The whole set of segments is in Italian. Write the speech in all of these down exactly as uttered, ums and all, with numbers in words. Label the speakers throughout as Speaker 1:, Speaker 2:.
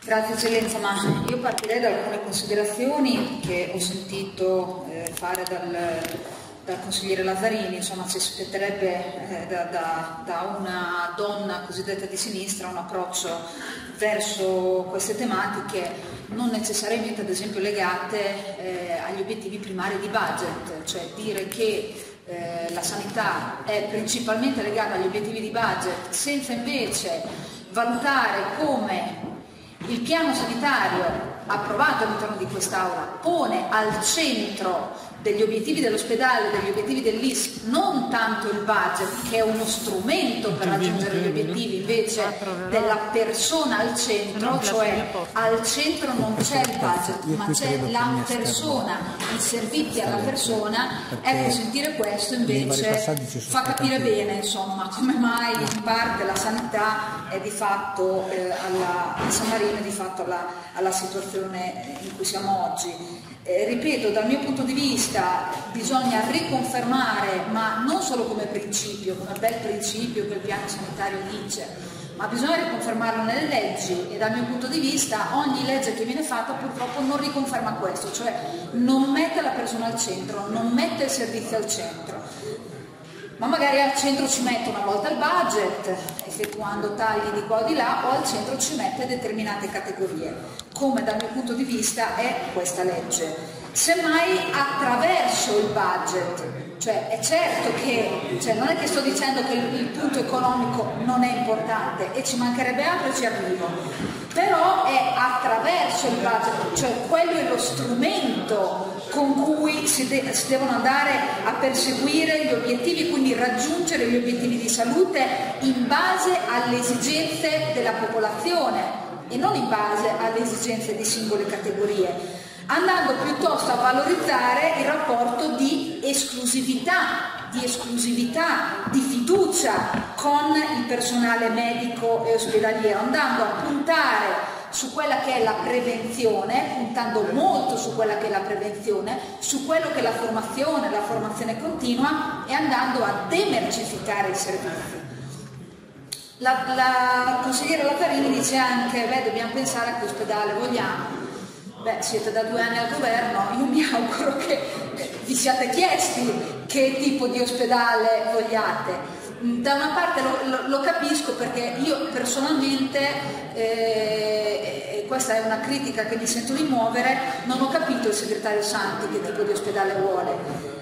Speaker 1: Grazie Eccellenza, ma io partirei da alcune considerazioni che ho sentito eh, fare dal, dal consigliere Lazzarini. Insomma, si aspetterebbe eh, da, da, da una donna cosiddetta di sinistra un approccio verso queste tematiche non necessariamente ad esempio legate eh, agli obiettivi primari di budget, cioè dire che eh, la sanità è principalmente legata agli obiettivi di budget senza invece valutare come il piano sanitario approvato all'interno di quest'Aula pone al centro degli obiettivi dell'ospedale, degli obiettivi dell'I S P, non tanto il budget, che è uno strumento per raggiungere gli obiettivi, invece della persona al centro, cioè al centro non c'è il budget, ma c'è la persona, i servizi alla persona. Ecco, sentire questo invece fa capire bene, insomma, come mai in parte la sanità è di fatto eh, alla, a San Marino è di fatto alla, alla situazione in cui siamo oggi. Eh, ripeto, dal mio punto di vista bisogna riconfermare, ma non solo come principio, come bel principio che il piano sanitario dice, ma bisogna riconfermarlo nelle leggi, e dal mio punto di vista ogni legge che viene fatta purtroppo non riconferma questo, cioè non mette la persona al centro, non mette il servizio al centro, ma magari al centro ci mette una volta il budget, effettuando tagli di qua o di là, o al centro ci mette determinate categorie, come dal mio punto di vista è questa legge. Semmai attraverso il budget, cioè è certo che, cioè non è che sto dicendo che il, il punto economico non è importante, e ci mancherebbe altro e ci arrivo, però è attraverso il budget, cioè quello è lo strumento con cui si, de si devono andare a perseguire gli obiettivi, quindi raggiungere gli obiettivi di salute in base alle esigenze della popolazione e non in base alle esigenze di singole categorie, andando piuttosto a valorizzare il rapporto di esclusività, di esclusività, di fiducia con il personale medico e ospedaliero, andando a puntare su quella che è la prevenzione, puntando molto su quella che è la prevenzione, su quello che è la formazione, la formazione continua, e andando a demercificare i servizi. La, la consigliera Lazzarini dice anche, beh, dobbiamo pensare a che ospedale vogliamo. Beh, siete da due anni al governo, io mi auguro che vi siate chiesti che tipo di ospedale vogliate. Da una parte lo, lo, lo capisco, perché io personalmente, eh, e questa è una critica che mi sento di muovere, non ho capito il segretario Santi che tipo di ospedale vuole.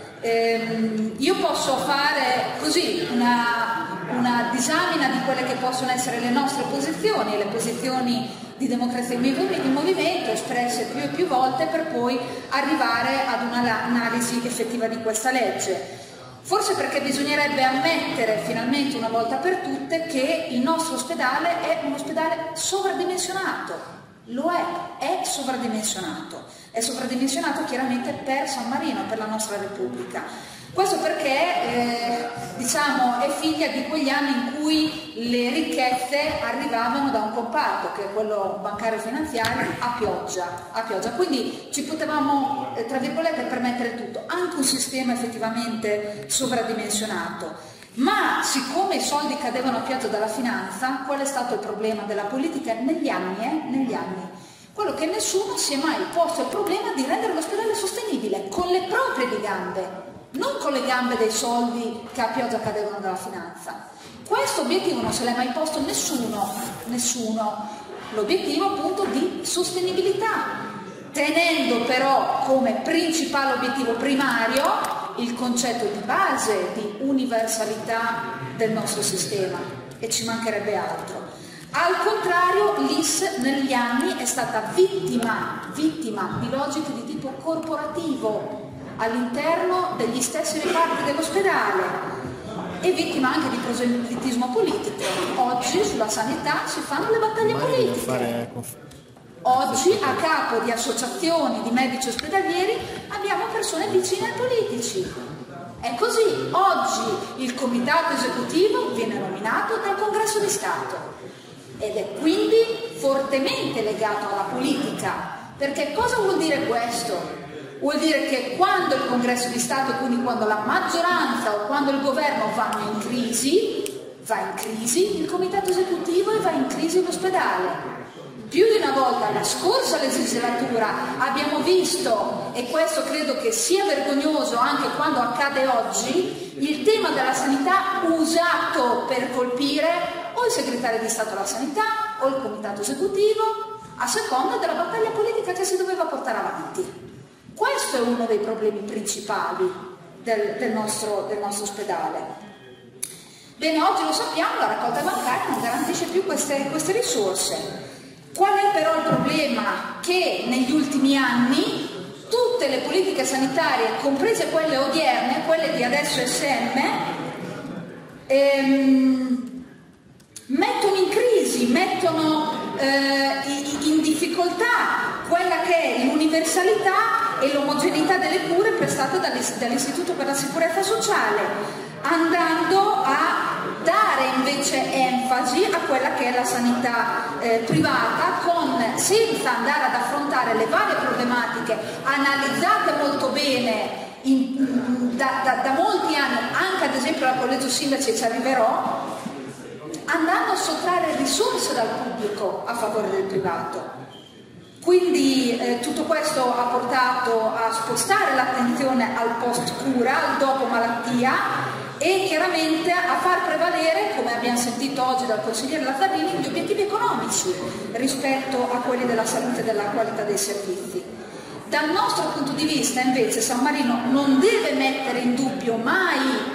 Speaker 1: Eh, io posso fare così una, una disamina di quelle che possono essere le nostre posizioni e le posizioni di Democrazia in Movimento espresse più e più volte, per poi arrivare ad un'analisi effettiva di questa legge. Forse perché bisognerebbe ammettere finalmente una volta per tutte che il nostro ospedale è un ospedale sovradimensionato, lo è, è sovradimensionato, è sovradimensionato chiaramente per San Marino, per la nostra Repubblica. Questo perché eh, diciamo, è figlia di quegli anni in cui le ricchezze arrivavano da un comparto, che è quello bancario finanziario, a pioggia, a pioggia. Quindi ci potevamo, eh, tra virgolette, permettere tutto, anche un sistema effettivamente sovradimensionato. Ma siccome i soldi cadevano a pioggia dalla finanza, qual è stato il problema della politica negli anni? Eh? Negli anni. Quello che nessuno si è mai posto il problema di rendere l'ospedale sostenibile, con le proprie gambe, non con le gambe dei soldi che a pioggia cadevano dalla finanza. Questo obiettivo non se l'è mai posto nessuno, nessuno. L'obiettivo appunto di sostenibilità, tenendo però come principale obiettivo primario il concetto di base di universalità del nostro sistema, e ci mancherebbe altro. Al contrario, l'I S negli anni è stata vittima, vittima di logiche di tipo corporativo all'interno degli stessi reparti dell'ospedale, e vittima anche di proselitismo politico. Oggi sulla sanità si fanno le battaglie politiche. Oggi a capo di associazioni di medici ospedalieri abbiamo persone vicine ai politici. È così. Oggi il comitato esecutivo viene nominato dal Congresso di Stato ed è quindi fortemente legato alla politica. Perché cosa vuol dire questo? Vuol dire che quando il Congresso di Stato, quindi quando la maggioranza o quando il governo vanno in crisi, va in crisi il comitato esecutivo e va in crisi l'ospedale. Più di una volta, la scorsa legislatura, abbiamo visto, e questo credo che sia vergognoso anche quando accade oggi, il tema della sanità usato per colpire o il segretario di Stato alla sanità o il comitato esecutivo, a seconda della battaglia politica che si doveva portare avanti. Questo è uno dei problemi principali del, del, nostro, del nostro ospedale. Bene, oggi lo sappiamo, la raccolta bancaria non garantisce più queste, queste risorse. Qual è però il problema? Che negli ultimi anni tutte le politiche sanitarie, comprese quelle odierne, quelle di adesso S M, ehm, mettono in crisi, mettono eh, in difficoltà quella che è l'universalità e l'omogeneità delle cure prestate dall'Istituto per la Sicurezza Sociale, andando a dare invece enfasi a quella che è la sanità eh, privata, con, senza andare ad affrontare le varie problematiche analizzate molto bene in, da, da, da molti anni, anche ad esempio al Collegio Sindaci ci arriverò, andando a sottrarre risorse dal pubblico a favore del privato. Quindi eh, tutto questo ha portato a spostare l'attenzione al post-cura, al dopo malattia, e chiaramente a far prevalere, come abbiamo sentito oggi dal consigliere Lazzarini, gli obiettivi economici rispetto a quelli della salute e della qualità dei servizi. Dal nostro punto di vista invece San Marino non deve mettere in dubbio mai,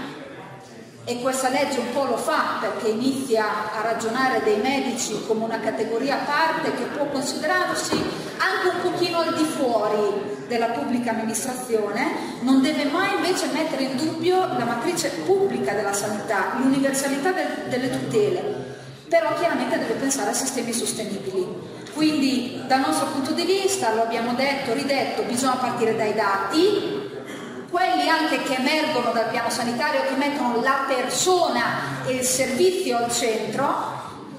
Speaker 1: e questa legge un po' lo fa perché inizia a ragionare dei medici come una categoria a parte che può considerarsi anche un pochino al di fuori della pubblica amministrazione, non deve mai invece mettere in dubbio la matrice pubblica della sanità, l'universalità del, delle tutele, però chiaramente deve pensare a sistemi sostenibili. Quindi dal nostro punto di vista, lo abbiamo detto, ridetto, bisogna partire dai dati, quelli anche che emergono dal piano sanitario, che mettono la persona e il servizio al centro,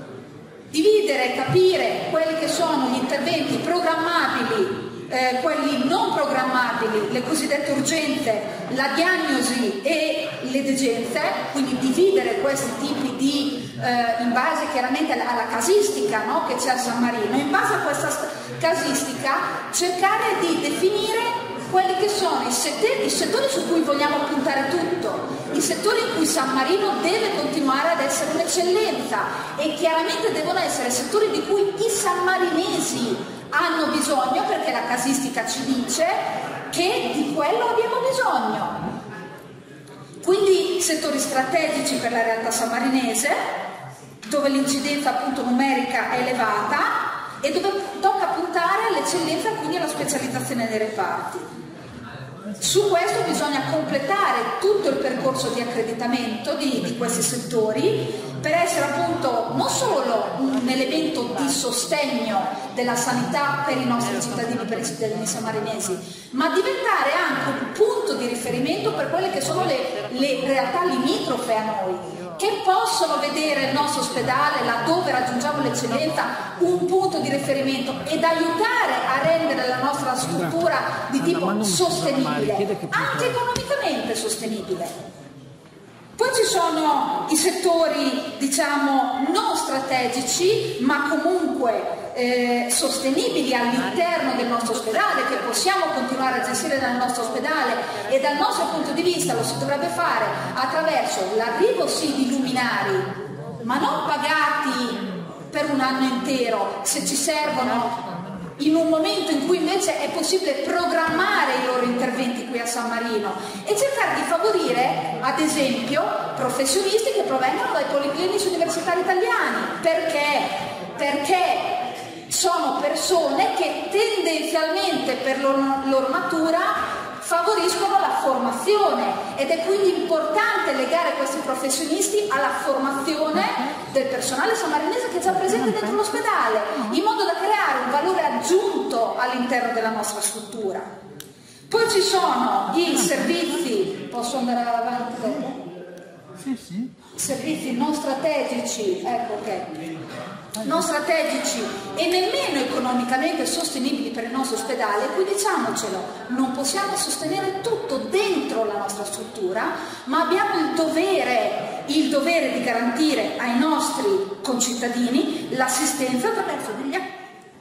Speaker 1: dividere e capire quelli che sono gli interventi programmabili, eh, quelli non programmabili, le cosiddette urgenze, la diagnosi e le degenze, quindi dividere questi tipi di, eh, in base chiaramente alla, alla casistica, no, che c'è a San Marino, in base a questa casistica cercare di definire quelli che sono i settori, i settori su cui vogliamo puntare tutto, i settori in cui San Marino deve continuare ad essere un'eccellenza, e chiaramente devono essere settori di cui i sammarinesi hanno bisogno, perché la casistica ci dice che di quello abbiamo bisogno. Quindi settori strategici per la realtà sammarinese, dove l'incidenza appunto numerica è elevata e dove tocca puntare all'eccellenza, quindi alla specializzazione dei reparti. Su questo bisogna completare tutto il percorso di accreditamento di, di questi settori, per essere appunto non solo un elemento di sostegno della sanità per i nostri cittadini, per i cittadini sammarinesi, ma diventare anche un punto di riferimento per quelle che sono le, le realtà limitrofe a noi, che possono vedere il nostro ospedale, laddove raggiungiamo l'eccellenza, un punto di riferimento ed aiutare a rendere la nostra struttura di tipo sostenibile, anche economicamente sostenibile. Poi ci sono i settori, diciamo, non strategici, ma comunque eh, sostenibili all'interno del nostro ospedale, che possiamo continuare a gestire dal nostro ospedale, e dal nostro punto di vista lo si dovrebbe fare attraverso l'arrivo sì di luminari, ma non pagati per un anno intero, se ci servono in un momento in cui invece è possibile programmare i loro interventi qui a San Marino, e cercare di favorire ad esempio professionisti che provengono dai policlinici universitari italiani. Perché? Perché sono persone che tendenzialmente per loro, loro natura favoriscono la formazione, ed è quindi importante legare questi professionisti alla formazione del personale sammarinese che è già presente dentro l'ospedale, in modo da creare un valore aggiunto all'interno della nostra struttura. Poi ci sono i servizi, posso andare avanti dopo? Sì, sì. Servizi non strategici, ecco che non strategici e nemmeno economicamente sostenibili per il nostro ospedale, qui diciamocelo, non possiamo sostenere tutto dentro la nostra struttura, ma abbiamo il dovere, il dovere di garantire ai nostri concittadini l'assistenza attraverso degli,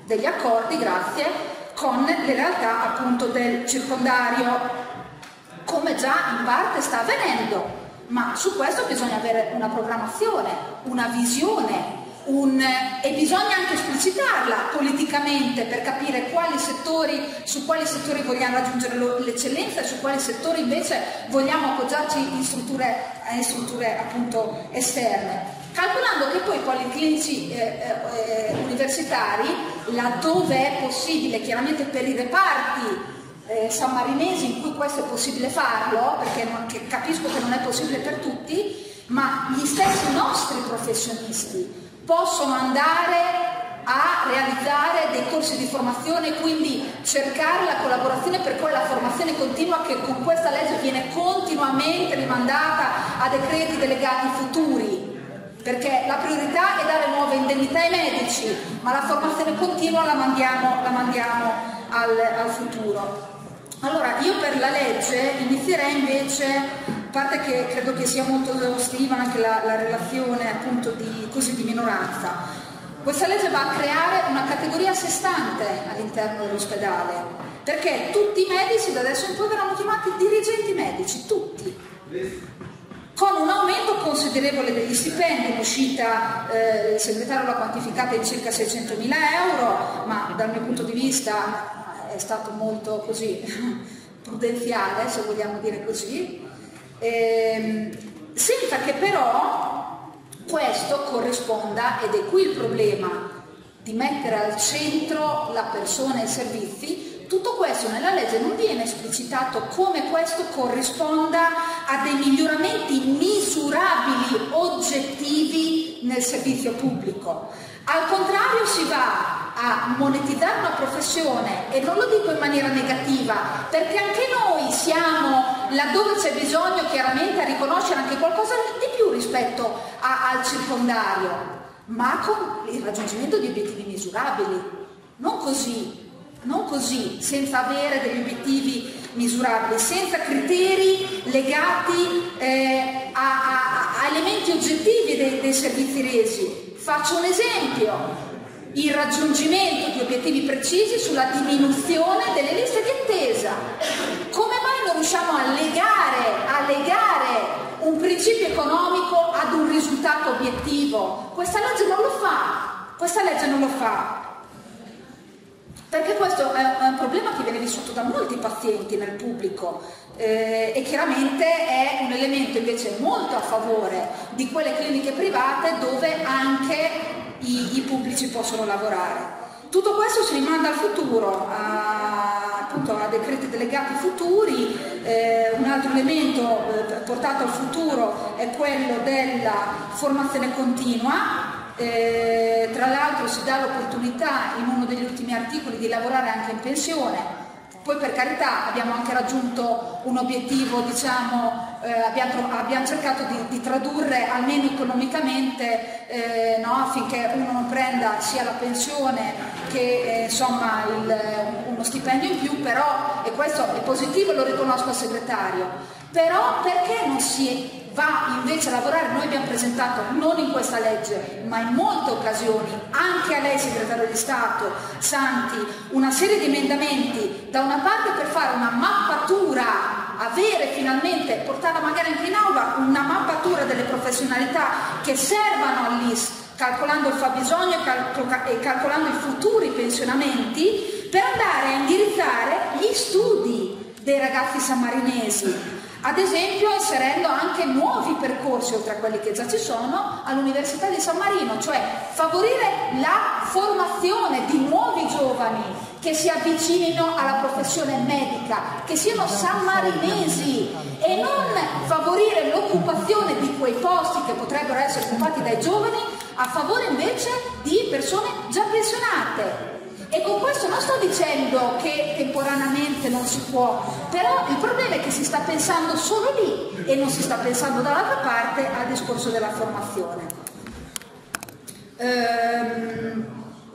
Speaker 1: degli accordi, grazie, con le realtà appunto del circondario, come già in parte sta avvenendo. Ma su questo bisogna avere una programmazione, una visione, un, e bisogna anche esplicitarla politicamente per capire quali settori, su quali settori vogliamo raggiungere l'eccellenza e su quali settori invece vogliamo appoggiarci in strutture, in strutture appunto esterne. Calcolando che poi i policlinici eh, eh, universitari, laddove è possibile, chiaramente per i reparti Eh, sammarinesi in cui questo è possibile farlo, perché non, che capisco che non è possibile per tutti, ma gli stessi nostri professionisti possono andare a realizzare dei corsi di formazione e quindi cercare la collaborazione per quella formazione continua che con questa legge viene continuamente rimandata a decreti delegati futuri, perché la priorità è dare nuove indennità ai medici, ma la formazione continua la mandiamo, la mandiamo al, al futuro. Allora, io per la legge inizierei invece, a parte che credo che sia molto esaustiva anche la, la relazione appunto di, così, di minoranza, questa legge va a creare una categoria a sé stante all'interno dell'ospedale, perché tutti i medici da adesso in poi verranno chiamati dirigenti medici, tutti, con un aumento considerevole degli stipendi. In uscita eh, il segretario l'ha quantificata in circa seicentomila euro, ma dal mio punto di vista è stato molto così prudenziale, se vogliamo dire così, ehm, senza che però questo corrisponda, ed è qui il problema di mettere al centro la persona e i servizi. Tutto questo nella legge non viene esplicitato come questo corrisponda a dei miglioramenti misurabili, oggettivi nel servizio pubblico. Al contrario, si va a monetizzare una professione, e non lo dico in maniera negativa, perché anche noi siamo, laddove c'è bisogno, chiaramente a riconoscere anche qualcosa di più rispetto a, al circondario, ma con il raggiungimento di obiettivi misurabili, non così, non così, senza avere degli obiettivi misurabili, senza criteri legati eh, a, a, a elementi oggettivi dei, dei servizi resi. Faccio un esempio: il raggiungimento di obiettivi precisi sulla diminuzione delle liste di attesa. Come mai non riusciamo a legare, a legare un principio economico ad un risultato obiettivo? Questa legge non lo fa, questa legge non lo fa. Perché questo è un problema che viene vissuto da molti pazienti nel pubblico eh, e chiaramente è un elemento invece molto a favore di quelle cliniche private dove anche i, i pubblici possono lavorare. Tutto questo si rimanda al futuro, a, appunto a decreti delegati futuri. Eh, un altro elemento eh, portato al futuro è quello della formazione continua. Eh, tra l'altro si dà l'opportunità in uno degli ultimi articoli di lavorare anche in pensione. Poi, per carità, abbiamo anche raggiunto un obiettivo, diciamo, eh, abbiamo, abbiamo cercato di, di tradurre almeno economicamente, eh, no, affinché uno non prenda sia la pensione che eh, insomma il, uno stipendio in più, però, e questo è positivo, lo riconosco al segretario, però perché non si va invece a lavorare? Noi abbiamo presentato, non in questa legge, ma in molte occasioni, anche a lei segretario di Stato Santi, una serie di emendamenti, da una parte per fare una mappatura, avere finalmente, portarla magari anche in aula, una mappatura delle professionalità che servano all'I S, calcolando il fabbisogno e calcolando i futuri pensionamenti, per andare a indirizzare gli studi dei ragazzi sammarinesi. Ad esempio inserendo anche nuovi percorsi, oltre a quelli che già ci sono, all'Università di San Marino, cioè favorire la formazione di nuovi giovani che si avvicinino alla professione medica, che siano sammarinesi, e non favorire l'occupazione di quei posti che potrebbero essere occupati dai giovani a favore invece di persone già pensionate. E con questo non sto dicendo che temporaneamente non si può, però il problema è che si sta pensando solo lì e non si sta pensando dall'altra parte al discorso della formazione. Ehm,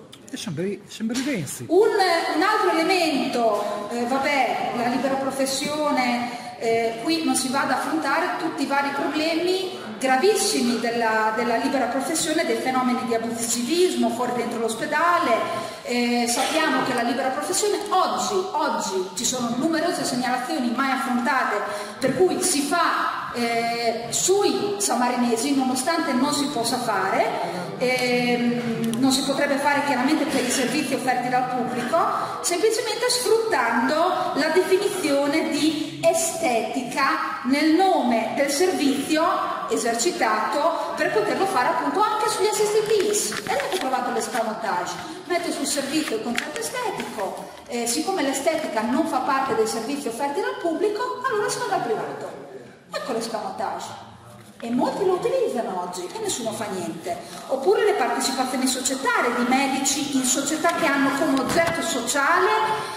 Speaker 1: un, un altro elemento, eh, vabbè, la libera professione, eh, qui non si va ad affrontare tutti i vari problemi gravissimi della, della libera professione, dei fenomeni di abusivismo fuori dentro l'ospedale. Eh, sappiamo che la libera professione oggi, oggi ci sono numerose segnalazioni mai affrontate per cui si fa eh, sui sammarinesi nonostante non si possa fare, eh, non si potrebbe fare chiaramente per i servizi offerti dal pubblico, semplicemente sfruttando la definizione di estetica nel nome del servizio esercitato per poterlo fare appunto anche sugli assistitivis. E avete trovato l'escamotage, metto sul servizio il concetto estetico, eh, siccome l'estetica non fa parte dei servizi offerti dal pubblico, allora si va dal privato. Ecco l'escamotage. E molti lo utilizzano oggi e nessuno fa niente. Oppure le partecipazioni societarie di medici in società che hanno come oggetto sociale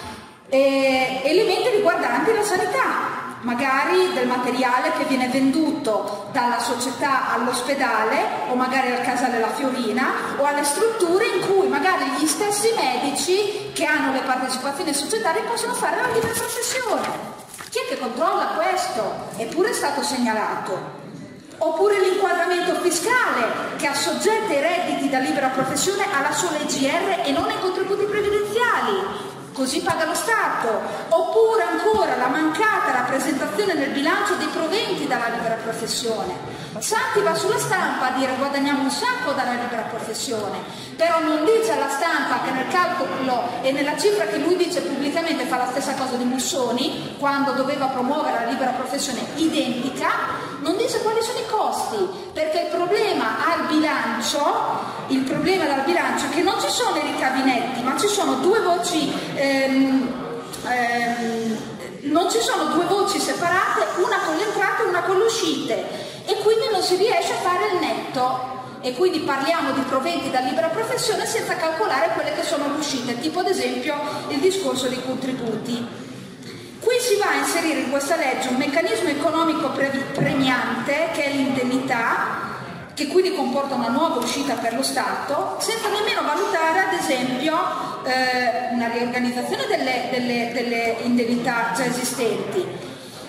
Speaker 1: eh, elementi riguardanti la sanità, magari del materiale che viene venduto dalla società all'ospedale o magari al Casale La Fiorina o alle strutture in cui magari gli stessi medici che hanno le partecipazioni societarie possono fare la libera professione. Chi è che controlla questo? Eppure è stato segnalato. Oppure l'inquadramento fiscale che assoggetta i redditi da libera professione alla sola I G R e non ai contributi previdenziali, così paga lo Stato. Oppure ancora la mancata rappresentazione nel bilancio dei proventi dalla libera professione. Santi va sulla stampa a dire guadagniamo un sacco dalla libera professione, però non dice alla stampa che nel calcolo e nella cifra che lui dice pubblicamente fa la stessa cosa di Mussoni quando doveva promuovere la libera professione identica, non dice quali sono i costi, perché il problema al bilancio, il problema dal bilancio è che non ci sono i ricavi netti, ma ci sono due voci, ehm, ehm, non ci sono due voci separate, una con le entrate e una con le uscite, e quindi non si riesce a fare il netto. E quindi parliamo di proventi da libera professione senza calcolare quelle che sono le uscite, tipo ad esempio il discorso dei contributi. Qui si va a inserire in questa legge un meccanismo economico premiante che è l'indennità, che quindi comporta una nuova uscita per lo Stato, senza nemmeno valutare ad esempio eh, una riorganizzazione delle, delle, delle indennità già esistenti.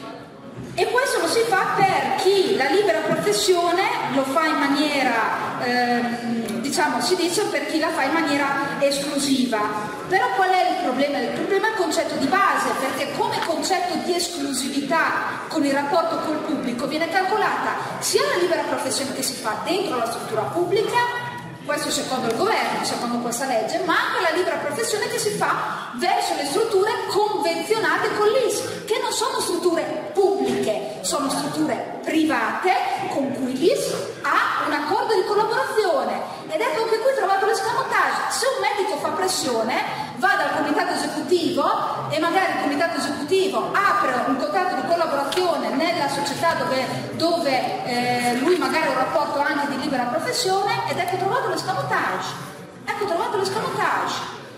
Speaker 1: E questo lo si fa per chi la libera professione lo fa in maniera, ehm, diciamo, si dice per chi la fa in maniera esclusiva. Però qual è il problema? Il problema è il concetto di base, perché come concetto di esclusività con il rapporto col pubblico viene calcolata sia la libera professione che si fa dentro la struttura pubblica, questo secondo il governo, secondo questa legge, ma anche la libera professione che si fa verso le strutture convenzionate con l'I S, che non sono strutture pubbliche, sono strutture private con cui l'I S ha un accordo di collaborazione. Ed ecco che qui trovato l'escamotage. Se un medico fa pressione, va dal comitato esecutivo e magari il comitato esecutivo apre un contratto di collaborazione nella società dove, dove eh, lui magari ha un rapporto anche di libera professione, ed ecco trovato l'escamotage. Ecco trovato l'escamotage.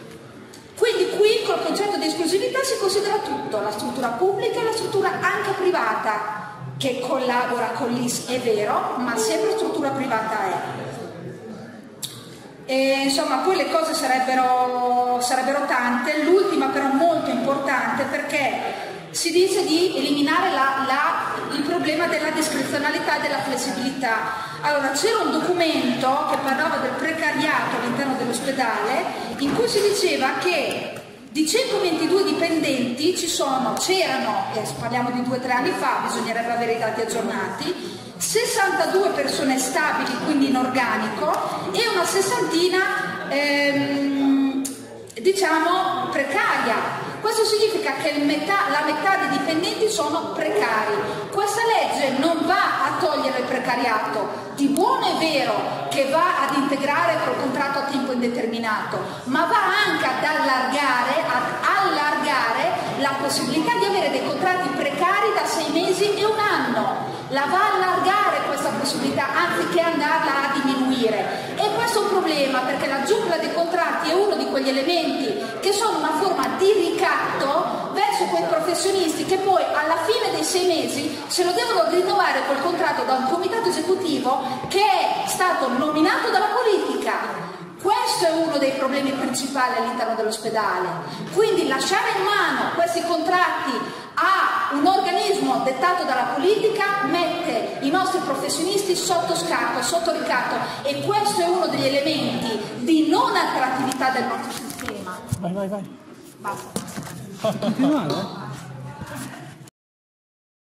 Speaker 1: Quindi qui col concetto di esclusività si considera tutto, la struttura pubblica e la struttura anche privata, che collabora con l'I S, è vero, ma sempre struttura privata è. E, insomma, poi le cose sarebbero, sarebbero tante, l'ultima però molto importante, perché si dice di eliminare la, la, il problema della discrezionalità e della flessibilità. Allora, c'era un documento che parlava del precariato all'interno dell'ospedale, in cui si diceva che di centoventidue dipendenti ci sono, c'erano, eh, parliamo di due o tre anni fa, bisognerebbe avere i dati aggiornati, sessantadue persone stabili, quindi in organico, e una sessantina ehm, diciamo precaria. Questo significa che il metà, la metà dei dipendenti sono precari. Questa legge non va a togliere il precariato, di buono è vero che va ad integrare col contratto a tempo indeterminato, ma va anche ad allargare, ad allargare la possibilità di avere dei contratti precari da sei mesi e un anno. La va a allargare questa possibilità anziché andarla a diminuire, e questo è un problema perché la giungla dei contratti è uno di quegli elementi che sono una forma di ricatto verso quei professionisti che poi alla fine dei sei mesi se lo devono rinnovare quel contratto da un comitato esecutivo che è stato nominato dalla politica. Questo è uno dei problemi principali all'interno dell'ospedale, quindi lasciare in mano questi contratti a un organismo dettato dalla politica mette i nostri professionisti sotto scacco, sotto ricatto, e questo è uno degli elementi di non attrattività del nostro sistema.
Speaker 2: Vai, vai, vai.
Speaker 1: Basta.
Speaker 2: Continuare?